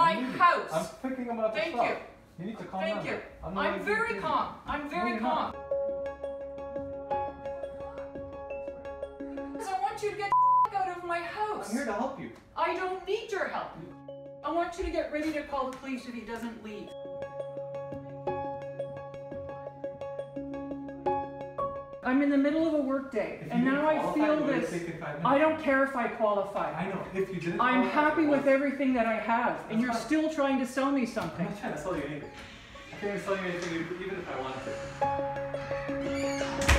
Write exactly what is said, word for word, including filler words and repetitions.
my house. I'm picking them up. Thank stop. you. You need to calm Thank down. you. I'm, I'm very calm. I'm very calm. Because I want you to get the out of my house. I'm here to help you. I don't need your help. I want you to get ready to call the police if he doesn't leave. I'm in the middle of a work day, and now I feel this. I don't care if I qualify. I know. If you didn't I'm qualify, happy with well, everything that I have, and you're fine. still trying to sell me I'm something. not trying to sell you anything. I can't even sell you anything even if I wanted to.